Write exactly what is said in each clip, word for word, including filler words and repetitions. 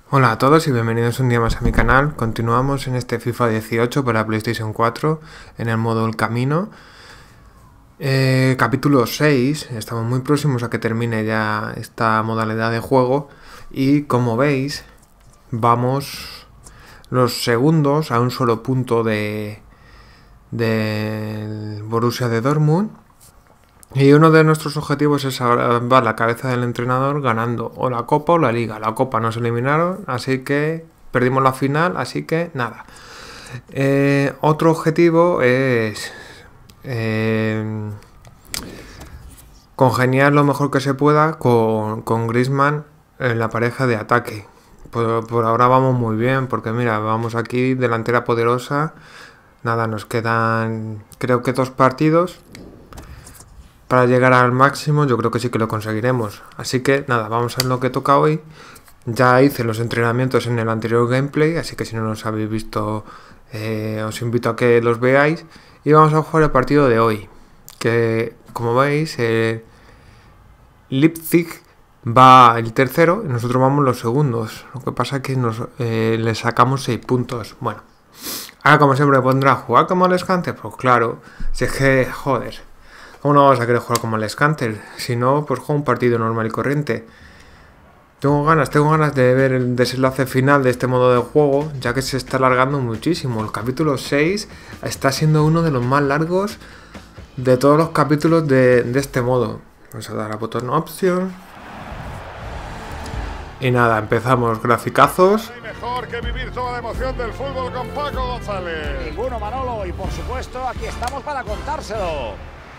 Hola a todos y bienvenidos un día más a mi canal. Continuamos en este FIFA dieciocho para PlayStation cuatro en el modo El Camino. Eh, capítulo seis, estamos muy próximos a que termine ya esta modalidad de juego. Y como veis, vamos los segundos a un solo punto de del Borussia de Dortmund. Y uno de nuestros objetivos es salvar la cabeza del entrenador ganando o la Copa o la Liga. La Copa nos eliminaron, así que perdimos la final, así que nada. Eh, otro objetivo es eh, congeniar lo mejor que se pueda con, con Griezmann en la pareja de ataque. Por, por ahora vamos muy bien, porque mira, vamos aquí, delantera poderosa. Nada, nos quedan creo que dos partidos para llegar al máximo. Yo creo que sí que lo conseguiremos. Así que nada, vamos a ver lo que toca hoy. Ya hice los entrenamientos en el anterior gameplay, así que si no los habéis visto, eh, os invito a que los veáis. Y vamos a jugar el partido de hoy, que como veis, eh, Leipzig va el tercero y nosotros vamos los segundos. Lo que pasa es que nos, eh, le sacamos seis puntos. Bueno, ahora como siempre pondrá jugar como el Scanter. Pues claro, si es que, joder, ¿cómo no vamos a querer jugar como el Scanter? Si no, pues juego un partido normal y corriente. Tengo ganas, tengo ganas de ver el desenlace final de este modo de juego, ya que se está alargando muchísimo. El capítulo seis está siendo uno de los más largos de todos los capítulos de, de este modo. Vamos a dar al botón Option. Y nada, empezamos. Graficazos. Mejor que vivir toda la emoción del fútbol con Paco González. Ninguno, Manolo, y por supuesto aquí estamos para contárselo.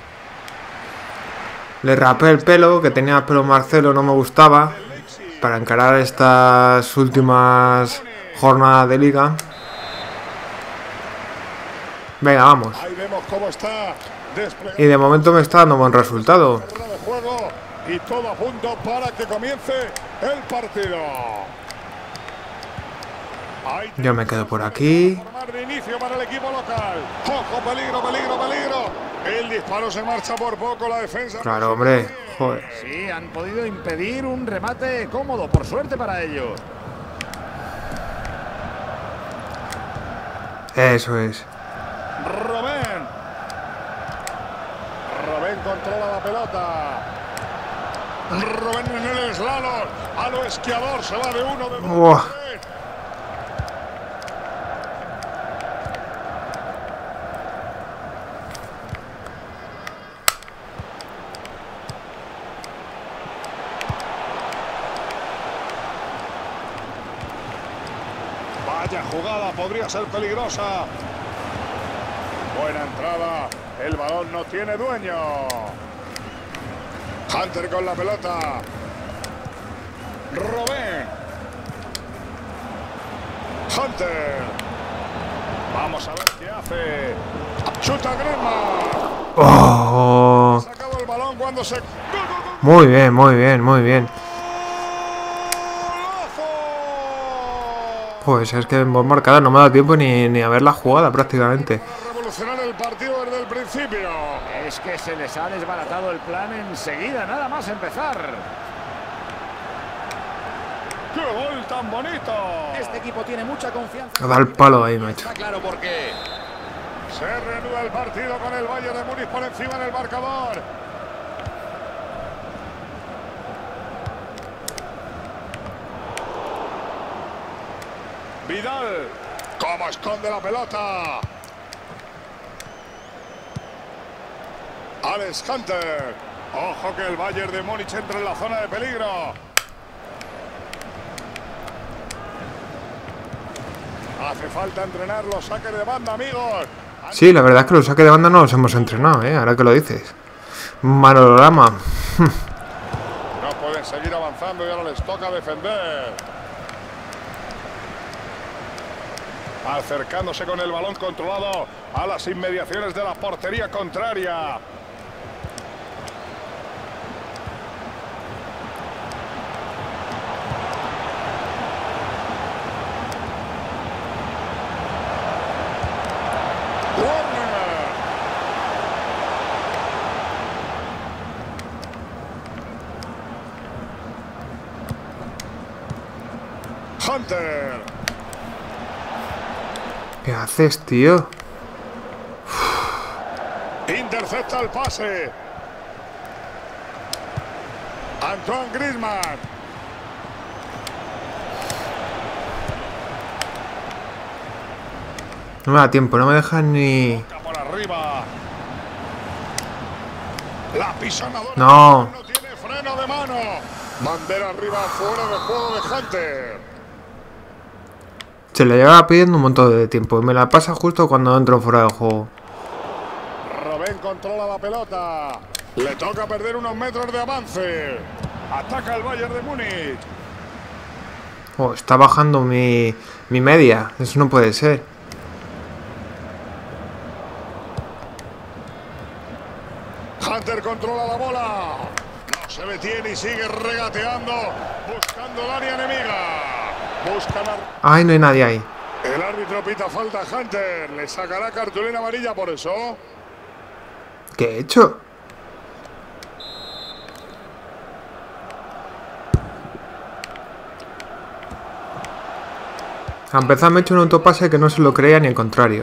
Le rapé el pelo, que tenía el pelo Marcelo, no me gustaba, para encarar estas últimas jornadas de liga. Venga, vamos. Ahí vemos cómo está Y de momento me está dando buen resultado. de juego y todo a punto para que comience el partido. Yo me quedo por aquí. De inicio para el equipo local. Ojo, peligro, peligro, peligro. El disparo se marcha por poco, la defensa. Claro, hombre. Joder. Sí, han podido impedir un remate cómodo, por suerte para ellos. Eso es. Robben. Robben controla la pelota. Robben en el slalom. A lo esquiador se va de uno de dos. Vaya jugada, podría ser peligrosa. Buena entrada. El balón no tiene dueño. Hunter con la pelota. Robben. Hunter. Vamos a ver qué hace. Chuta Griezmann. Oh. Ha sacado el balón cuando se... Muy bien, muy bien, muy bien. Pues es que en voz marcada no me ha dado tiempo ni, ni a ver la jugada prácticamente. Revolucionar el partido desde el principio. Es que se les ha desbaratado el plan enseguida, nada más empezar. ¡Qué gol tan bonito! Este equipo tiene mucha confianza. Da el palo ahí, macho. Está claro por qué. Se reanuda el partido con el Bayern de Múnich por encima en el marcador. Vidal. ¿Cómo esconde la pelota? Alex Hunter. Ojo que el Bayern de Múnich entra en la zona de peligro. Hace falta entrenar los saques de banda, amigos. Sí, la verdad es que los saques de banda no los hemos entrenado, ¿eh? Ahora que lo dices. Manorama. No pueden seguir avanzando y ahora les toca defender. Acercándose con el balón controlado a las inmediaciones de la portería contraria. Hunter. ¿Qué haces, tío? Intercepta el pase. Antoine Griezmann. No me da tiempo, no me dejan ni... Por arriba. La pisonadora. No. No tiene freno de mano. Bandera arriba, fuera de juego de Hunter. Se le lleva pidiendo un montón de tiempo. Me la pasa justo cuando entro fuera del juego. Robben controla la pelota. Le toca perder unos metros de avance. Ataca el Bayern de Múnich. Oh, está bajando mi, mi media. Eso no puede ser. Hunter controla la bola. No se detiene y sigue regateando. Buscando el área enemiga. Buscan a... Ay, no hay nadie ahí. El árbitro pita falta a Hunter. Le sacará cartulina amarilla por eso. ¿Qué he hecho? A empezar me he hecho un autopase que no se lo creía ni el contrario.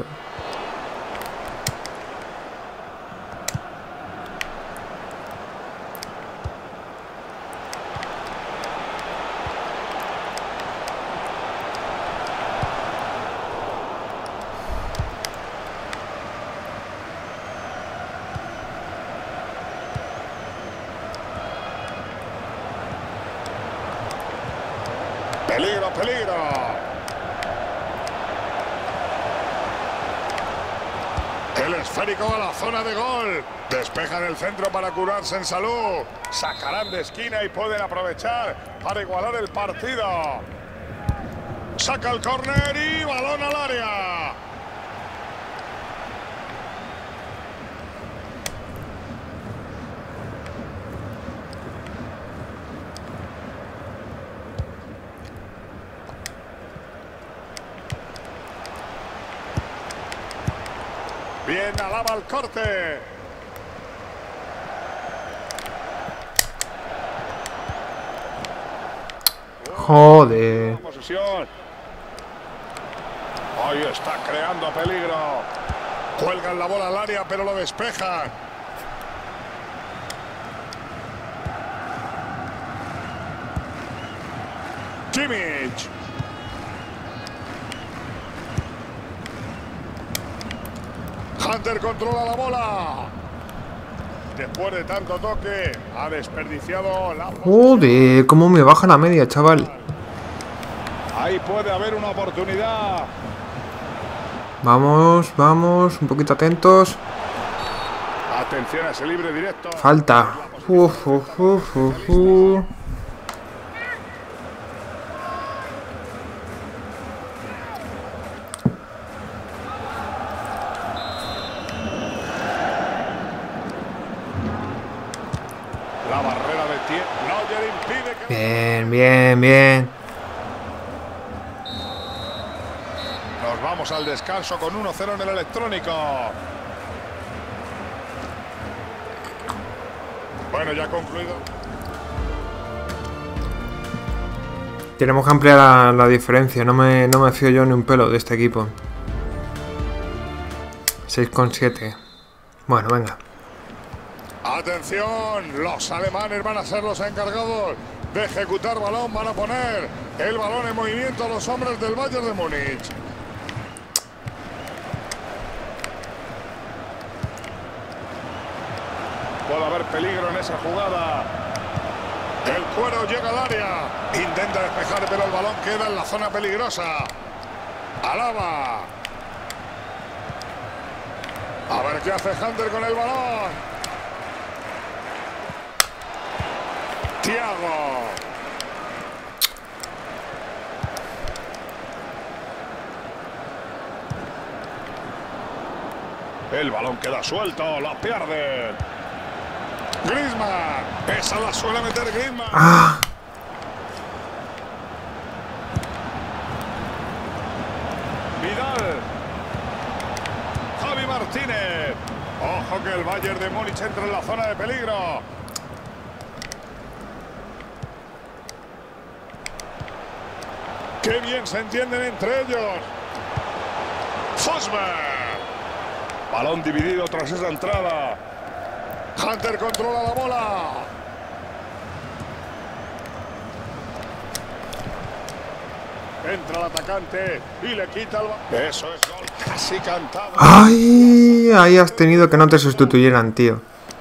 Peligro, peligro. El esférico a la zona de gol. Despejan el centro para curarse en salud. Sacarán de esquina y pueden aprovechar para igualar el partido. Saca el córner y balón al área. Bien, alaba el corte. Joder. Posesión. Hoy está creando peligro. Cuelgan la bola al área, pero lo despejan. Kimmich. Hunter controla la bola. Después de tanto toque, ha desperdiciado la... Joder, cómo me baja la media, chaval. Ahí puede haber una oportunidad. Vamos, vamos, un poquito atentos. Atención a ese libre directo. Falta. Uf, uf, uf, uf, uf. La barrera de tiempo. Neuer impide que... Bien, bien, bien. Nos vamos al descanso con uno cero en el electrónico. Bueno, ya concluido. Tenemos que ampliar la, la diferencia. No me, no me fío yo ni un pelo de este equipo. seis coma siete. Bueno, venga. Atención, los alemanes van a ser los encargados de ejecutar balón. Van a poner el balón en movimiento a los hombres del Bayern de Múnich. Puede haber peligro en esa jugada. El cuero llega al área. Intenta despejar, pero el balón queda en la zona peligrosa. Alaba. A ver qué hace Hunter con el balón. Thiago. El balón queda suelto, lo pierde. Griezmann. Esa la suele meter Griezmann. ¡Ah! Vidal. Javi Martínez. Ojo que el Bayern de Múnich entra en la zona de peligro. ¡Qué bien se entienden entre ellos! Fosberg. Balón dividido tras esa entrada. Hunter controla la bola. Entra el atacante y le quita el balón. Eso es gol casi cantado. ¡Ay! Ahí has tenido que no te sustituyeran, tío.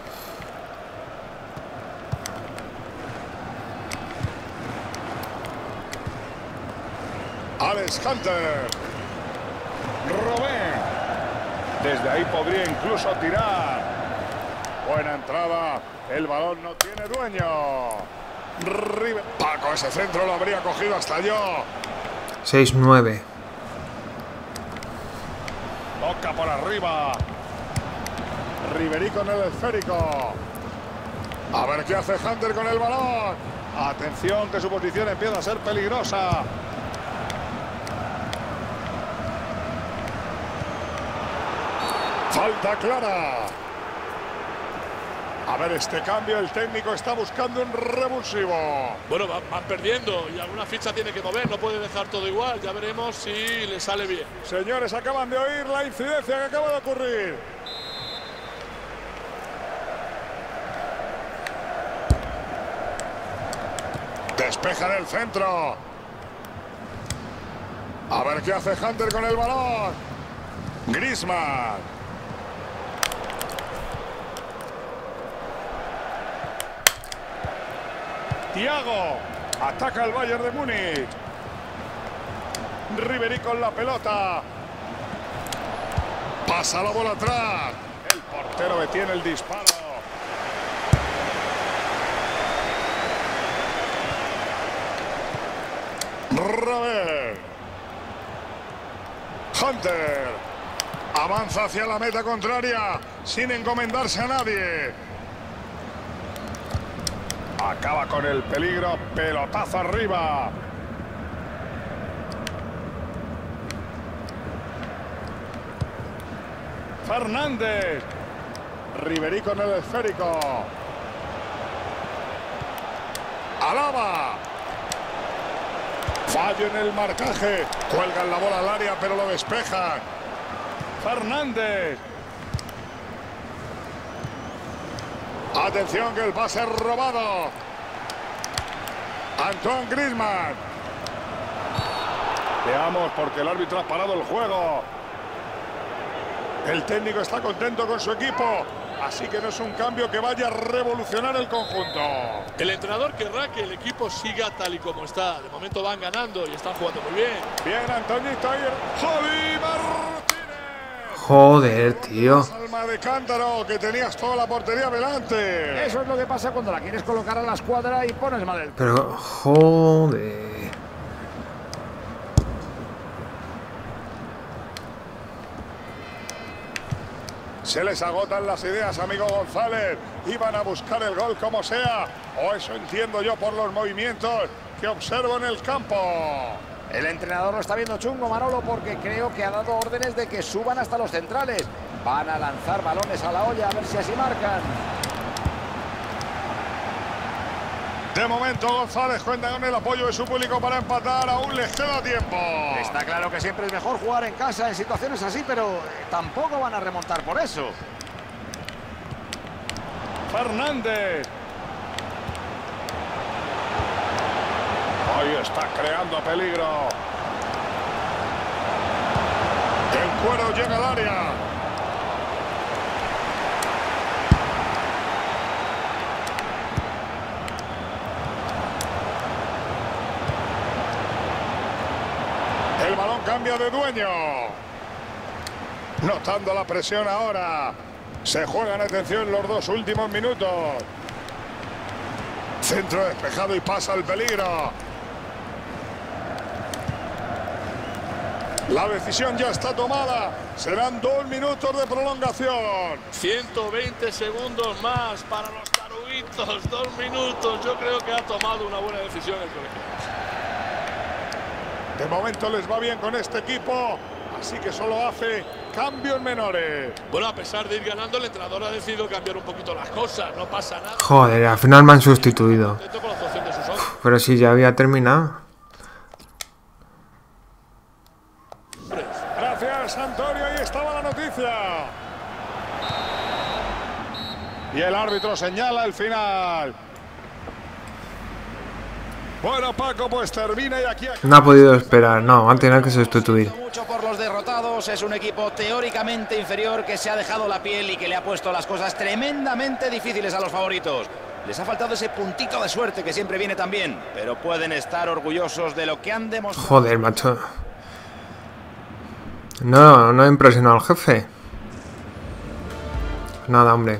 Alex Hunter. Robben. Desde ahí podría incluso tirar. Buena entrada. El balón no tiene dueño. River. Paco, ese centro lo habría cogido hasta yo. seis nueve. Toca por arriba. Ribery con el esférico. A ver qué hace Hunter con el balón. Atención, que su posición empieza a ser peligrosa. Falta clara. A ver este cambio, el técnico está buscando un revulsivo. Bueno, van, van perdiendo y alguna ficha tiene que mover, no puede dejar todo igual. Ya veremos si le sale bien. Señores, acaban de oír la incidencia que acaba de ocurrir. Despejan el centro. A ver qué hace Hunter con el balón. Griezmann. Thiago. Ataca el Bayern de Múnich. Ribery con la pelota. Pasa la bola atrás. El portero detiene el disparo. Robben. Hunter. Avanza hacia la meta contraria sin encomendarse a nadie. Acaba con el peligro. Pelotazo arriba. Fernández. Ribery con el esférico. Alaba. Fallo en el marcaje. Cuelgan la bola al área, pero lo despejan. Fernández. Atención que el pase es robado. Antoine Griezmann. Veamos porque el árbitro ha parado el juego. El técnico está contento con su equipo. Así que no es un cambio que vaya a revolucionar el conjunto. El entrenador querrá que el equipo siga tal y como está. De momento van ganando y están jugando muy bien. Bien, Antoñito. Javi Martínez. Joder, tío. Alma de cántaro, que tenías toda la portería delante. Eso es lo que pasa cuando la quieres colocar a la escuadra y pones mal el... Pero, joder. Se les agotan las ideas, amigo González. Iban a buscar el gol como sea. O eso entiendo yo por los movimientos que observo en el campo. El entrenador lo está viendo chungo, Manolo, porque creo que ha dado órdenes de que suban hasta los centrales. Van a lanzar balones a la olla, a ver si así marcan. De momento González cuenta con el apoyo de su público para empatar. Aún les queda tiempo. Está claro que siempre es mejor jugar en casa en situaciones así, pero tampoco van a remontar por eso. Fernández. Hoy está creando peligro. El Cuero llega al área. El balón cambia de dueño. Notando la presión ahora. Se juegan, atención, los dos últimos minutos. Centro despejado y pasa el peligro. La decisión ya está tomada. Serán dos minutos de prolongación. ciento veinte segundos más para los taruguitos. Dos minutos. Yo creo que ha tomado una buena decisión el colegio. De momento les va bien con este equipo. Así que solo hace cambios menores. Bueno, a pesar de ir ganando, el entrenador ha decidido cambiar un poquito las cosas. No pasa nada. Joder, al final me han sustituido. Con la actuación de sus hombres. Pero si ya había terminado. Y el árbitro señala el final. Bueno, Paco, pues termina y aquí... No ha podido esperar, no, han tenido que sustituir. Mucho por los derrotados, es un equipo teóricamente inferior que se ha dejado la piel y que le ha puesto las cosas tremendamente difíciles a los favoritos. Les ha faltado ese puntito de suerte que siempre viene también, pero pueden estar orgullosos de lo que han demostrado. Joder, macho. No, no ha impresionado al jefe. Nada, hombre.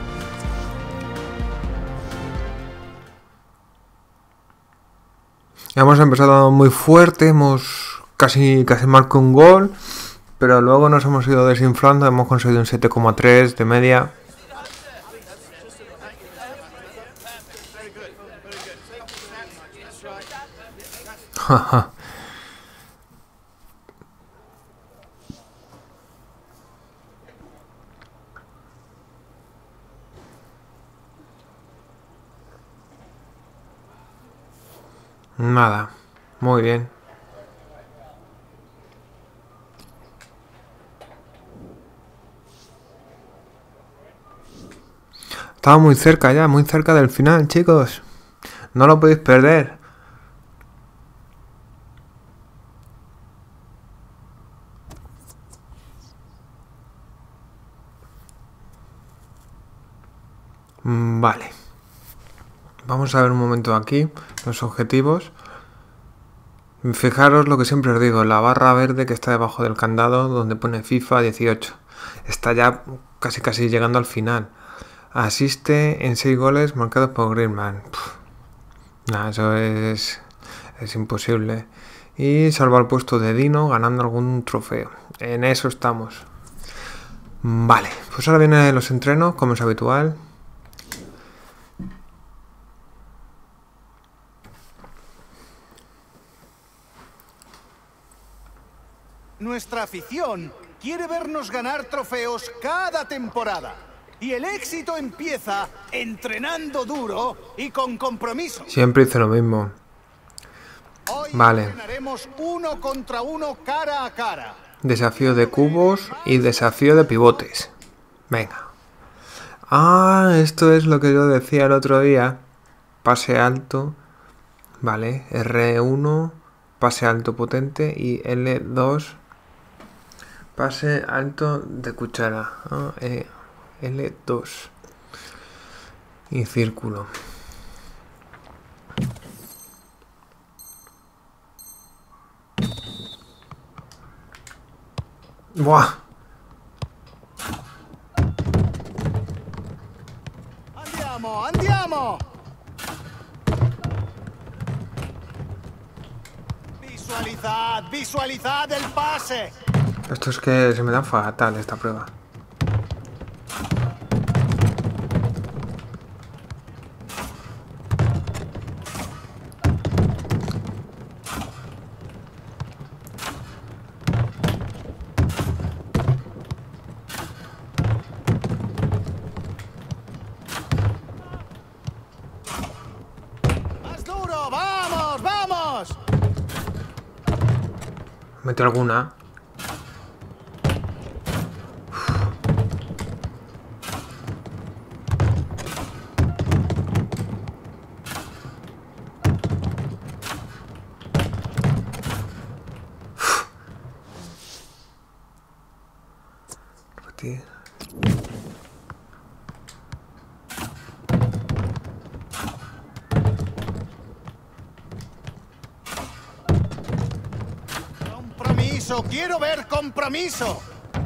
Hemos empezado muy fuerte, hemos casi, casi marcado un gol, pero luego nos hemos ido desinflando, hemos conseguido un siete coma tres de media. Jaja. Nada, muy bien. Estaba muy cerca ya, muy cerca del final, chicos. No lo podéis perder. Vale. Vamos a ver un momento aquí los objetivos. Fijaros lo que siempre os digo, la barra verde que está debajo del candado donde pone FIFA dieciocho. Está ya casi casi llegando al final. Asiste en seis goles marcados por Griezmann. Nada, eso es, es imposible. Y salva el puesto de Dino ganando algún trofeo. En eso estamos. Vale, pues ahora vienen los entrenos como es habitual. Nuestra afición quiere vernos ganar trofeos cada temporada. Y el éxito empieza entrenando duro y con compromiso. Siempre hice lo mismo. Hoy vale. Entrenaremos uno contra uno cara a cara. Desafío de cubos y desafío de pivotes. Venga. Ah, esto es lo que yo decía el otro día. Pase alto. Vale, erre uno. Pase alto potente y ele dos. Pase alto de cuchara. Ah, eh, ele dos. Y círculo. ¡Buah! ¡Andiamo, andiamo! Visualizad, visualizad el pase. Esto es que se me da fatal esta prueba. Más duro, vamos, vamos. Mete alguna. Repetir. Compromiso, quiero ver compromiso.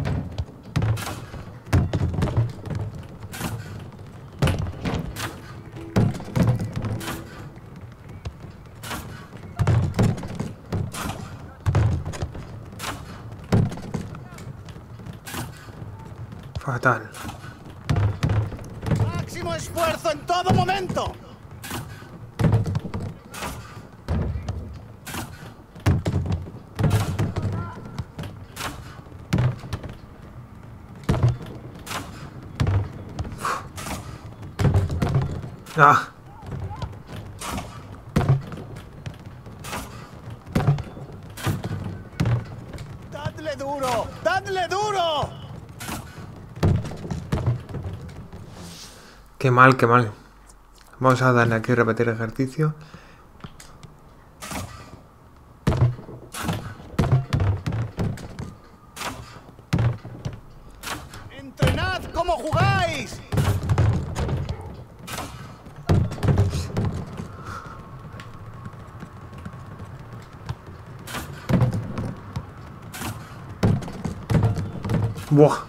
Fatal. Máximo esfuerzo en todo momento. Ah. Dadle duro, dadle duro. Qué mal, qué mal. Vamos a darle aquí repetir ejercicio. ¡Entrenad cómo jugáis! Buah.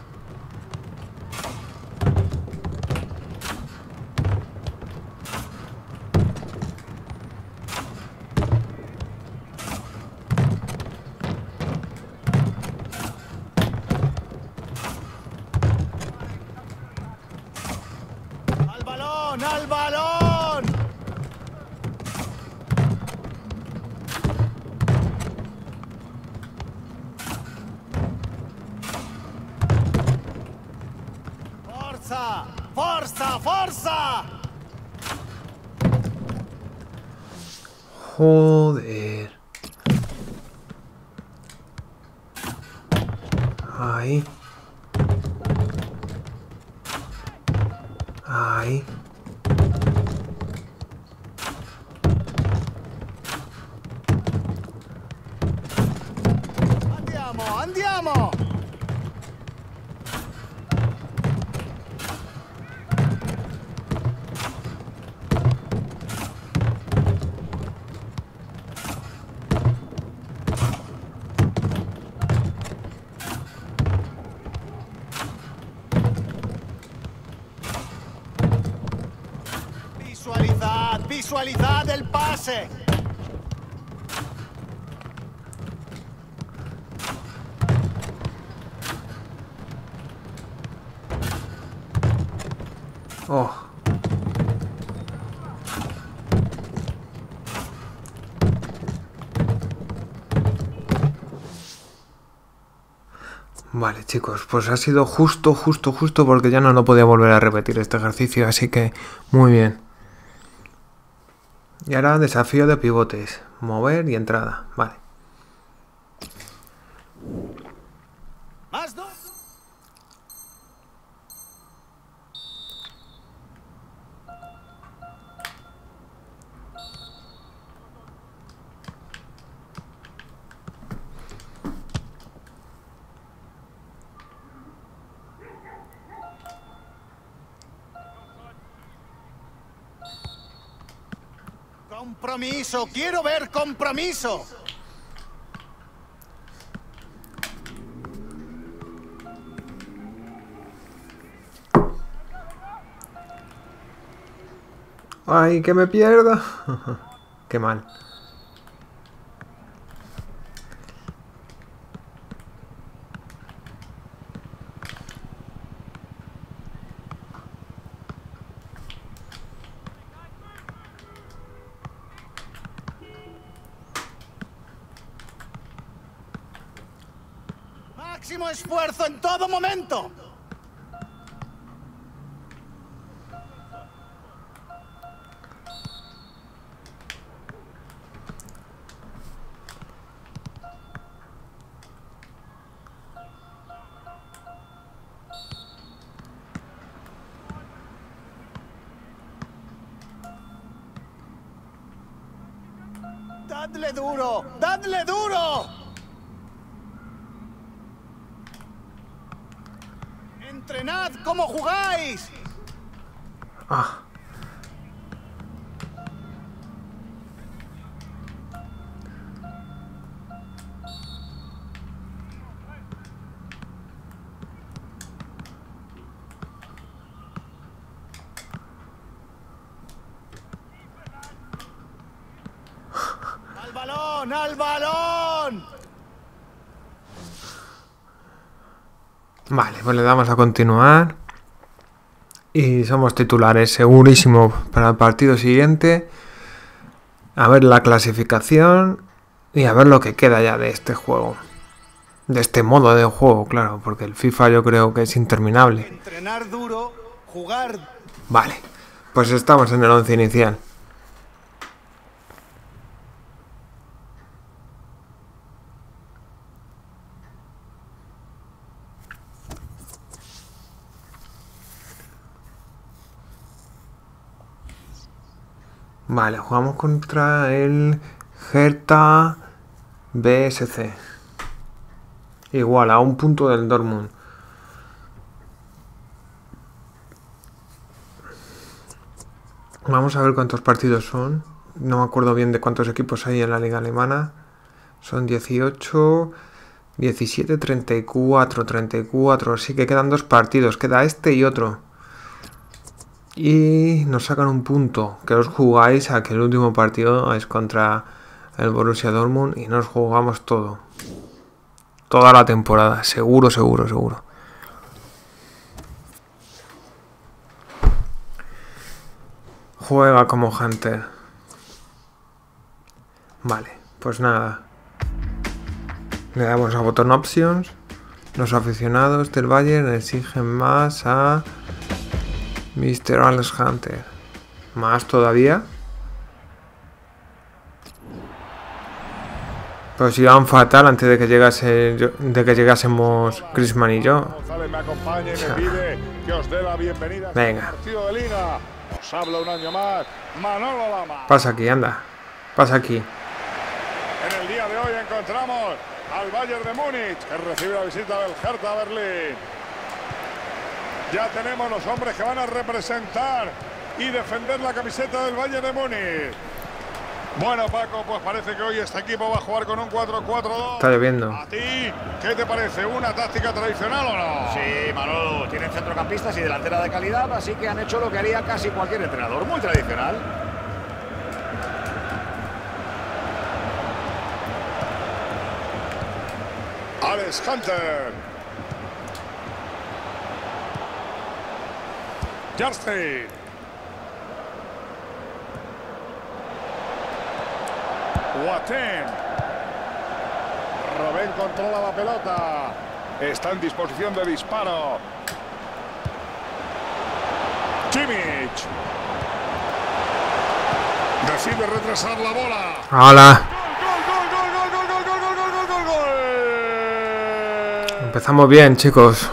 ¡Al balón, al balón! ¡Forza! ¡Forza! ¡Forza! Joder. Ahí. Ahí. ¡Andiamo, andiamo! Visualizad, visualizad el pase. Oh. Vale, chicos, pues ha sido justo, justo, justo porque ya no lo podía volver a repetir este ejercicio, así que muy bien. Y ahora desafío de pivotes, mover y entrada, vale. Más dos. Compromiso, quiero ver compromiso. ¡Ay, que me pierdo! ¡Qué mal! Máximo esfuerzo en todo momento. ¡Dadle duro! ¡Dadle duro! ¡Entrenad cómo jugáis! Ah. ¡Al balón! ¡Al balón! Vale, pues le damos a continuar. Y somos titulares segurísimo para el partido siguiente. A ver la clasificación. Y a ver lo que queda ya de este juego. De este modo de juego, claro. Porque el FIFA yo creo que es interminable. Entrenar duro, jugar. Vale, pues estamos en el once inicial. Vale, jugamos contra el Hertha B S C. Igual, a un punto del Dortmund. Vamos a ver cuántos partidos son. No me acuerdo bien de cuántos equipos hay en la liga alemana. Son dieciocho, diecisiete, treinta y cuatro, treinta y cuatro. Así que quedan dos partidos. Queda este y otro. Y nos sacan un punto. Que os jugáis a que el último partido es contra el Borussia Dortmund. Y nos jugamos todo. Toda la temporada. Seguro, seguro, seguro. Juega como Hunter. Vale, pues nada. Le damos a botón Options. Los aficionados del Bayern exigen más a mister Alex Hunter. Más todavía. Pues iban fatal antes de que llegase yo, de que llegásemos Griezmann y yo. González me acompaña y me pide que os dé la bienvenida. Venga. Al partido de Liga. Os habla un año más Manolo Lama. Pasa aquí, anda. Pasa aquí. En el día de hoy encontramos al Bayern de Múnich, que recibe la visita del Hertha Berlín. Ya tenemos los hombres que van a representar y defender la camiseta del Bayern de Múnich. Bueno, Paco, pues parece que hoy este equipo va a jugar con un cuatro cuatro dos. Está lloviendo. ¿A ti qué te parece? ¿Una táctica tradicional o no? Sí, Manolo, tienen centrocampistas y delantera de calidad, así que han hecho lo que haría casi cualquier entrenador, muy tradicional. Alex Hunter. Jarstein. Boateng. Robben controla la pelota. Está en disposición de disparo. Kimmich. Decide retrasar la bola. ¡Hala! Gol, gol, gol, gol, gol, gol, gol, gol, gol, gol. Empezamos bien, chicos.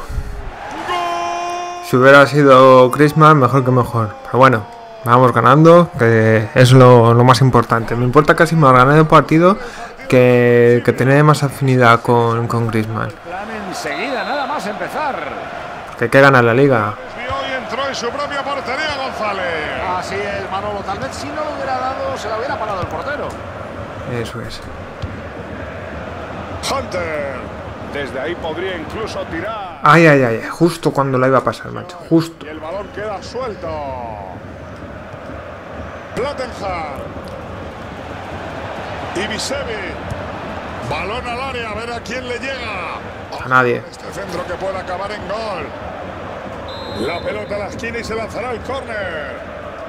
Si hubiera sido Griezmann, mejor que mejor. Pero bueno, vamos ganando, que es lo, lo más importante. Me importa casi más ganar el partido que, que tener más afinidad con, con Griezmann. Plan enseguida, nada más empezar. Que hay que ganar la liga. Y hoy entró en su propia portería González. Así es, Manolo. Tal vez si no lo hubiera dado, se lo hubiera parado el portero. Eso es. Hunter. Desde ahí podría incluso tirar. Ay, ay, ay. Justo cuando la iba a pasar, macho. Justo. Y el balón queda suelto. Plattenhardt. Ibisevic. Balón al área, a ver a quién le llega. A nadie. Este centro que puede acabar en gol. La pelota a la esquina y se lanzará el córner.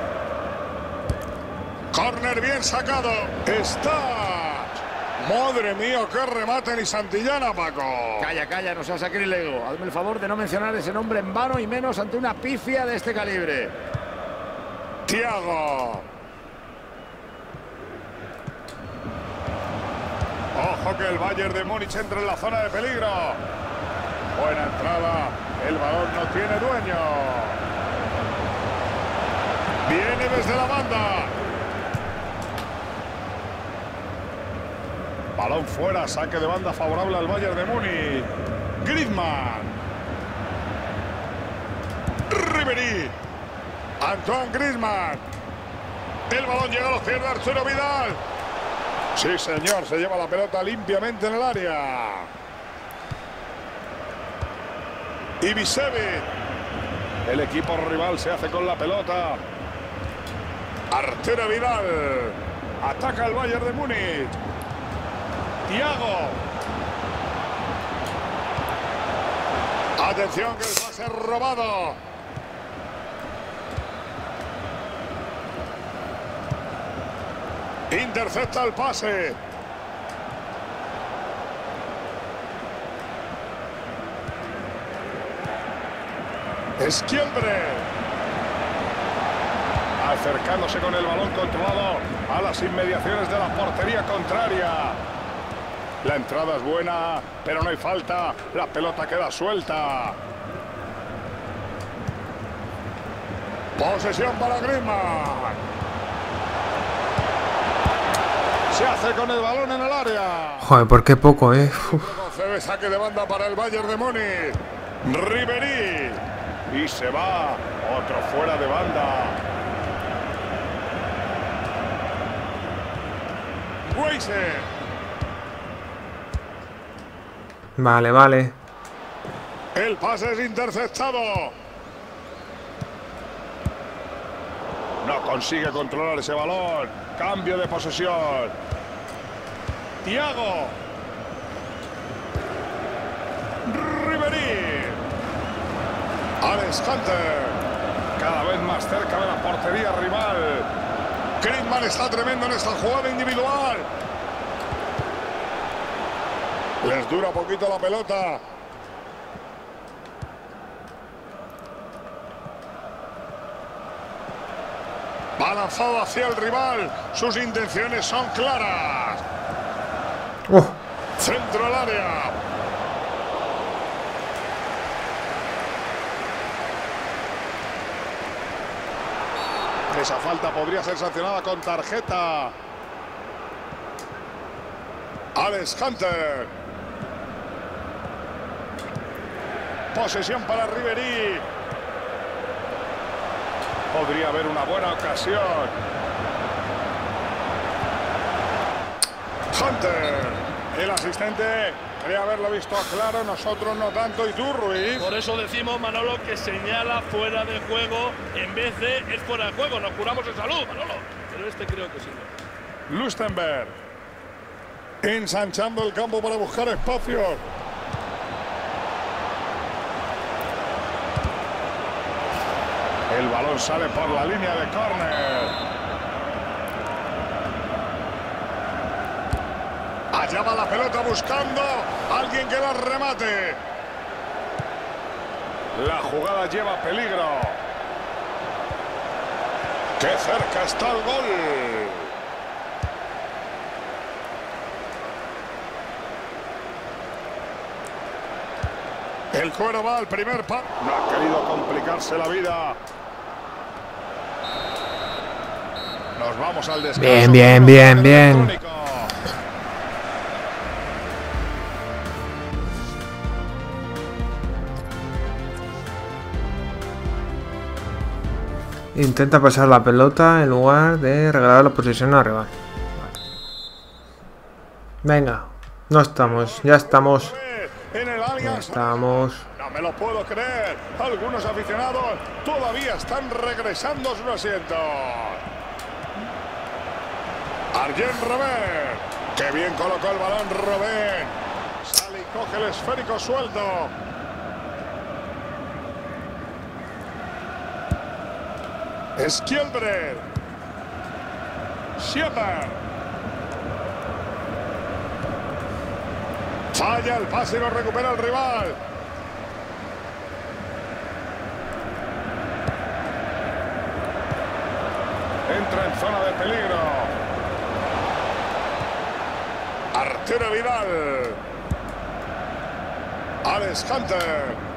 Córner bien sacado. Está. Madre mía, qué remate ni Santillana, Paco. Calla, calla, no seas sacrílego. Hazme el favor de no mencionar ese nombre en vano y menos ante una pifia de este calibre. Thiago. Ojo que el Bayern de Múnich entra en la zona de peligro. Buena entrada. El balón no tiene dueño. Viene desde la banda. Balón fuera, saque de banda favorable al Bayern de Múnich. Griezmann. Ribéry. Antoine Griezmann. El balón llega a los pies de Arturo Vidal. Sí, señor, se lleva la pelota limpiamente en el área. Ibisevic. El equipo rival se hace con la pelota. Arturo Vidal. Ataca el Bayern de Múnich. Thiago. Atención que el pase es robado. Intercepta el pase. Esquielbre. Acercándose con el balón controlado a las inmediaciones de la portería contraria. La entrada es buena, pero no hay falta. La pelota queda suelta. Posesión para Griezmann. Se hace con el balón en el área. Joder, ¿por qué poco, eh? Uf. Concede saque de banda para el Bayern de Múnich. Ribery. Y se va. Otro fuera de banda. Weise. Vale, vale. El pase es interceptado. No consigue controlar ese balón. Cambio de posesión. Thiago. Ribery. Alex Hunter. Cada vez más cerca de la portería rival. Griezmann está tremendo en esta jugada individual. Les dura poquito la pelota. Va lanzado hacia el rival. Sus intenciones son claras. Uh. Centro al área. Esa falta podría ser sancionada con tarjeta. Alex Hunter. Posesión para Ribery. Podría haber una buena ocasión. Hunter. El asistente cree haberlo visto claro, nosotros no tanto. ¿Y tú, Ruiz? Por eso decimos, Manolo, que señala fuera de juego en vez de es fuera de juego. Nos curamos en salud, Manolo. Pero este creo que sí. Lustenberg. Ensanchando el campo para buscar espacio. El balón sale por la línea de córner. Allá va la pelota buscando a alguien que la remate. La jugada lleva peligro. ¡Qué cerca está el gol! El cuero va al primer pa. No ha querido complicarse la vida. Nos vamos al descanso. Bien, bien, bien, bien. Intenta pasar la pelota en lugar de regalar la posesión al rival. Venga, no estamos, ya estamos. Ya estamos. No me lo puedo creer. Algunos aficionados todavía están regresando a sus asientos. Arjen Robben. Qué bien colocó el balón Robben. Sale y coge el esférico suelto. Skjelbred. Schieper. Falla el pase y lo recupera el rival. Entra en zona de peligro. Arturo Vidal. Alex Hunter.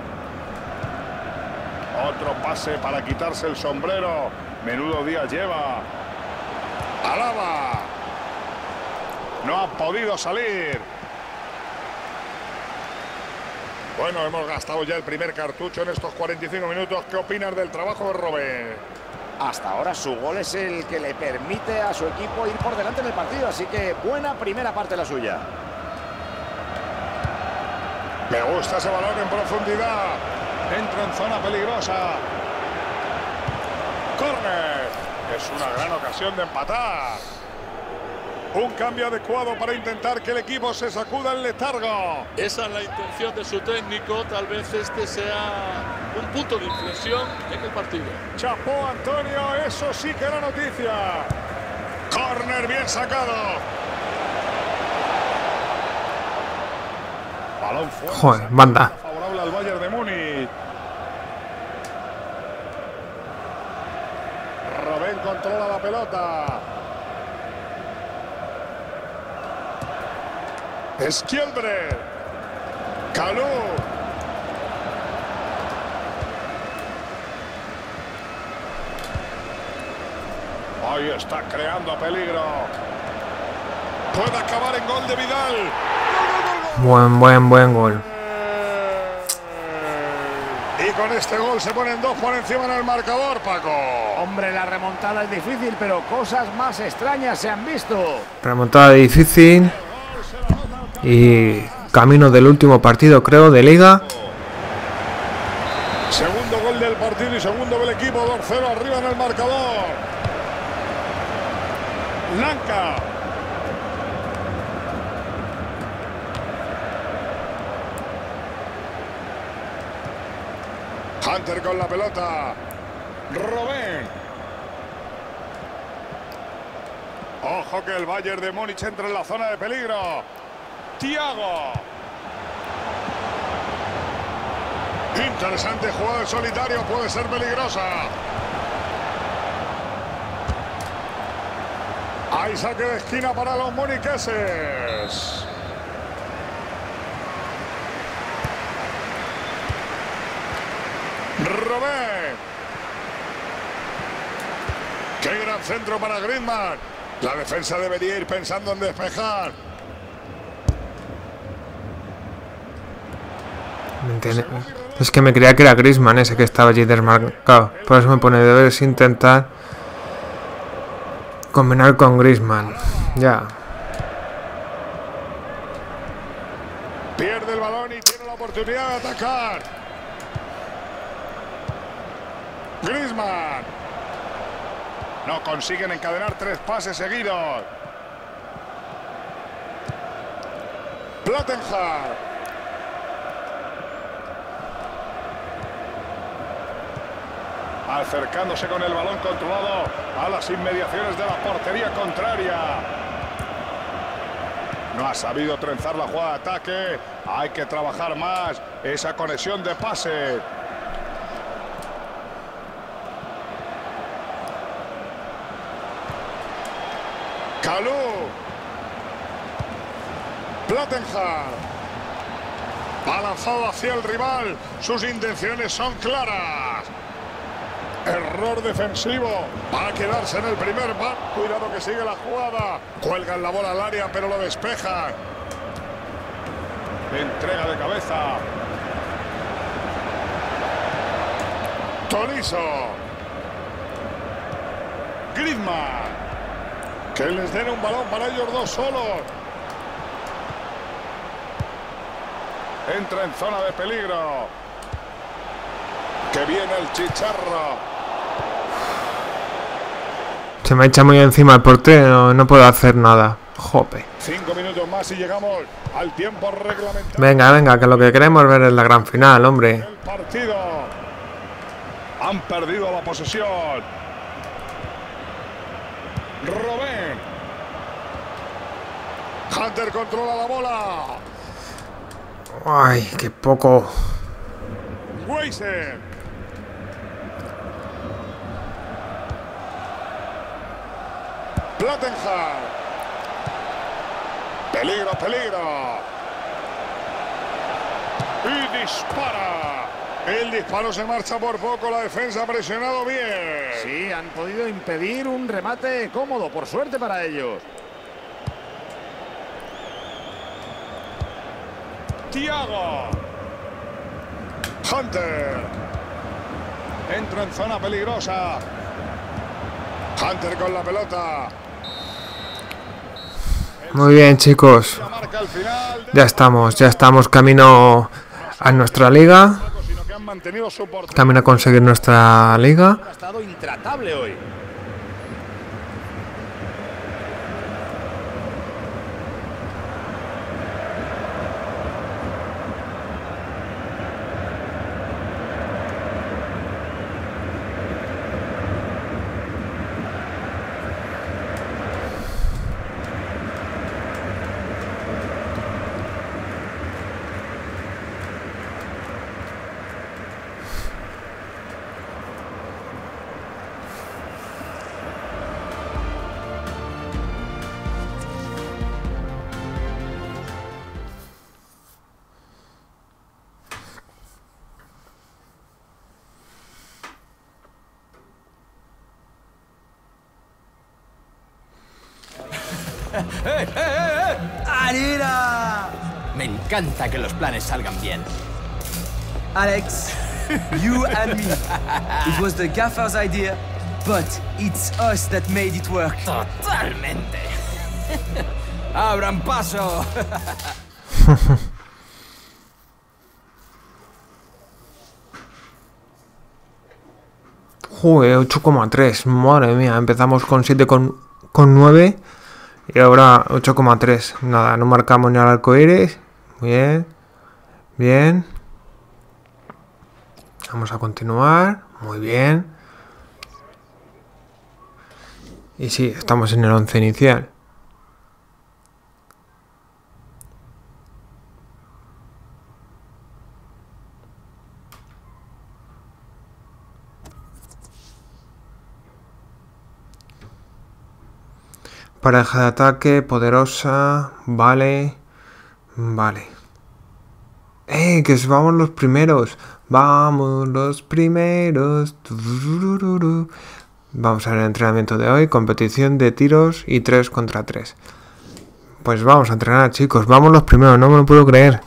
Otro pase para quitarse el sombrero. Menudo día lleva. Alaba. No ha podido salir. Bueno, hemos gastado ya el primer cartucho en estos cuarenta y cinco minutos. ¿Qué opinas del trabajo de Robben? Hasta ahora su gol es el que le permite a su equipo ir por delante en el partido. Así que buena primera parte la suya. Me gusta ese balón en profundidad. Entra en zona peligrosa. Córner. Es una gran ocasión de empatar. Un cambio adecuado para intentar que el equipo se sacuda el letargo. Esa es la intención de su técnico. Tal vez este sea un punto de inflexión en el partido. Chapó Antonio, eso sí que era noticia. Córner bien sacado. Balón fuera. Joder, banda. Favorable al Bayern de Múnich. Robben controla la pelota. Skjelbred. Kalou. Ahí está creando peligro. Puede acabar en gol de Vidal. Buen, buen, buen gol. Y con este gol se ponen dos por encima en el marcador, Paco. Hombre, la remontada es difícil, pero cosas más extrañas se han visto. Remontada difícil. Y camino del último partido, creo, de Liga. Segundo gol del partido y segundo del equipo. dos cero arriba en el marcador. Lanka. Hunter con la pelota. Robben. Ojo que el Bayern de Múnich entra en la zona de peligro. Thiago. Interesante jugada en solitario, puede ser peligrosa. Hay saque de esquina para los muniqueses. Robben. Qué gran centro para Griezmann. La defensa debería ir pensando en despejar. Es que me creía que era Griezmann ese que estaba allí desmarcado. Por eso me pone, debes intentar combinar con Griezmann. Ya. Pierde el balón y tiene la oportunidad de atacar. Griezmann. No consiguen encadenar tres pases seguidos. Plattenhardt. Acercándose con el balón controlado a las inmediaciones de la portería contraria. No ha sabido trenzar la jugada de ataque. Hay que trabajar más esa conexión de pase. Kalou. Plattenhardt. Ha lanzado hacia el rival. Sus intenciones son claras. Error defensivo. Va a quedarse en el primer bar. Cuidado que sigue la jugada. Cuelgan la bola al área, pero lo despejan. Entrega de cabeza. Tolisso. Griezmann. Que les den un balón para ellos dos solos. Entra en zona de peligro. Que viene el chicharro. Se me echa muy encima el portero, no, no puedo hacer nada. Jope. Cinco minutos más y llegamos al tiempo reglamentario. Venga, venga, que lo que queremos ver es la gran final, hombre. El partido. Han perdido la posesión. Robben. Hunter controla la bola. Ay, qué poco. Weiser. Plattenhardt. Peligro, peligro. Y dispara. El disparo se marcha por poco. La defensa ha presionado bien. Sí, han podido impedir un remate cómodo, por suerte para ellos. Thiago. Hunter. Entra en zona peligrosa. Hunter con la pelota. Muy bien, chicos. Ya estamos, ya estamos camino a nuestra liga. Camino a conseguir nuestra liga. Ha estado intratable hoy. ¡Eh, eh, eh! ¡Anira! Me encanta que los planes salgan bien. Alex, you and me. It was the gaffer's idea, but it's us that made it work. Totalmente. ¡Abran paso! Joder, ocho coma tres. Madre mía, empezamos con siete coma nueve y ahora ocho coma tres. Nada, no marcamos ni al arcoíris. Bien, bien. Vamos a continuar. Muy bien. Y sí, estamos en el once inicial. Pareja de ataque, poderosa, vale, vale. ¡Eh! Que vamos los primeros. Vamos los primeros. Vamos a ver el entrenamiento de hoy. Competición de tiros y tres contra tres. Pues vamos a entrenar, chicos. Vamos los primeros, no me lo puedo creer.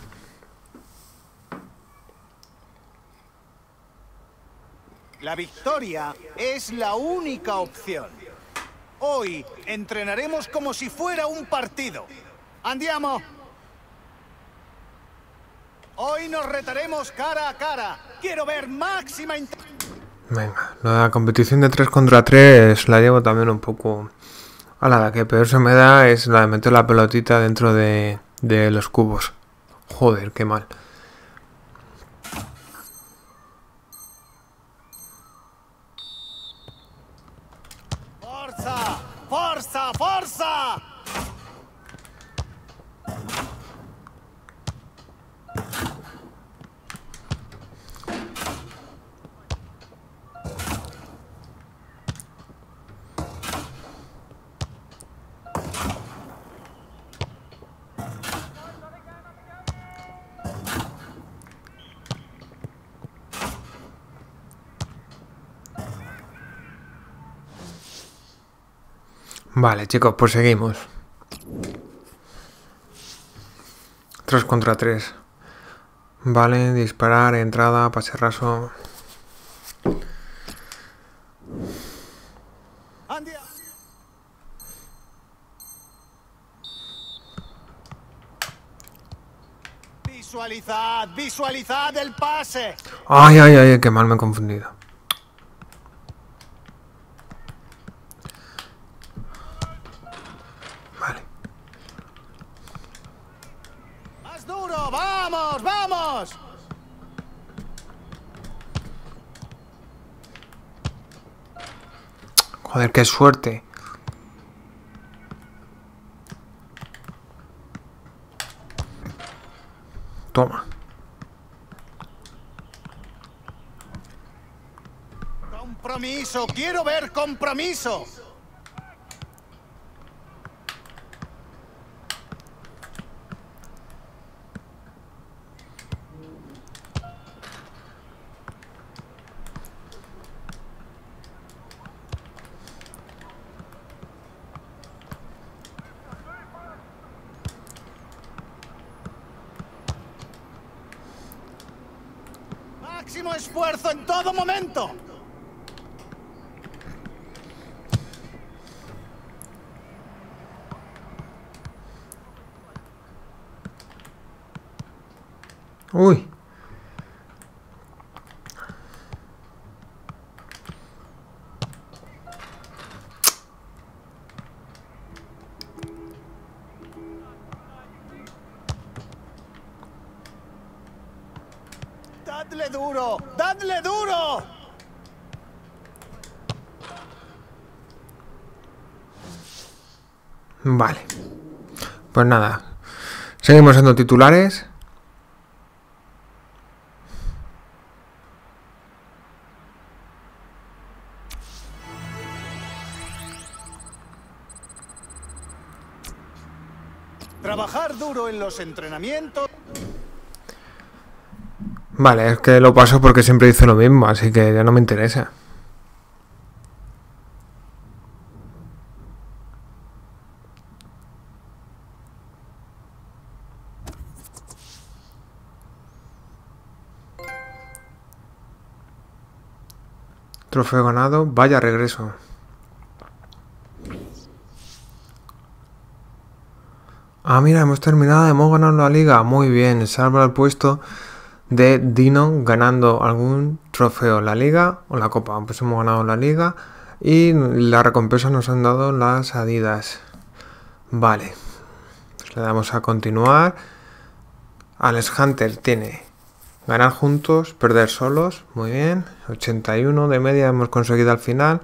La victoria es la única opción. Hoy entrenaremos como si fuera un partido. ¡Andiamo! Hoy nos retaremos cara a cara. Quiero ver máxima intensidad. Venga, la competición de tres contra tres la llevo también un poco... A la que peor se me da es la de meter la pelotita dentro de, de los cubos. Joder, qué mal. ¡Forza! ¡Forza! ¡Forza! Vale, chicos, pues seguimos. tres contra tres. Vale, disparar, entrada, pase raso. Visualizad, visualizad el pase. Ay, ay, ay, qué mal me he confundido. Vale. Más duro, vamos, vamos. Joder, qué suerte. Toma. Compromiso, quiero ver compromiso. Máximo esfuerzo en todo momento. Uy. Dadle duro, dadle duro. Vale. Pues nada. Seguimos siendo titulares. Trabajar duro en los entrenamientos. Vale, es que lo paso porque siempre dice lo mismo, así que ya no me interesa. Trofeo ganado. Vaya regreso. Ah, mira, hemos terminado, hemos ganado la liga. Muy bien, salva el puesto de Dino ganando algún trofeo, la liga o la copa. Pues hemos ganado la liga y la recompensa nos han dado las Adidas. Vale, pues le damos a continuar. Alex Hunter tiene ganar juntos, perder solos. Muy bien, ochenta y uno de media hemos conseguido al final.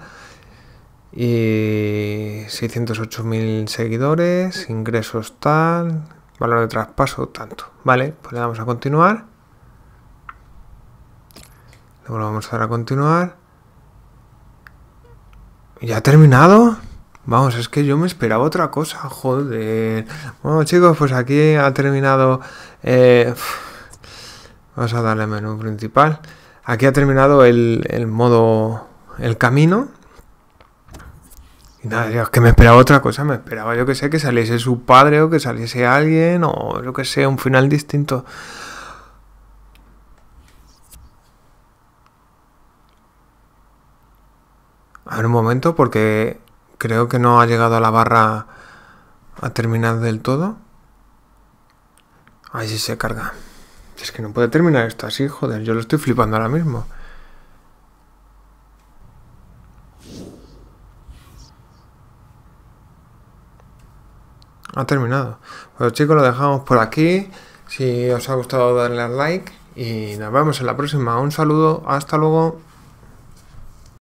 Y seiscientos ocho mil seguidores, ingresos tal, valor de traspaso tanto. Vale, pues le damos a continuar. Luego vamos a dar a continuar. ¿Ya ha terminado? Vamos, es que yo me esperaba otra cosa, joder. Bueno, chicos, pues aquí ha terminado. Eh, vamos a darle menú principal. Aquí ha terminado el, el modo, el camino. Y nada, yo es que me esperaba otra cosa, me esperaba yo que sé, que saliese su padre o que saliese alguien o yo que sé, un final distinto. A ver un momento, porque creo que no ha llegado a la barra a terminar del todo. Ahí sí se carga. Es que no puede terminar esto así, joder, yo lo estoy flipando ahora mismo. Ha terminado. Bueno, chicos, lo dejamos por aquí. Si os ha gustado, darle al like y nos vemos en la próxima. Un saludo, hasta luego.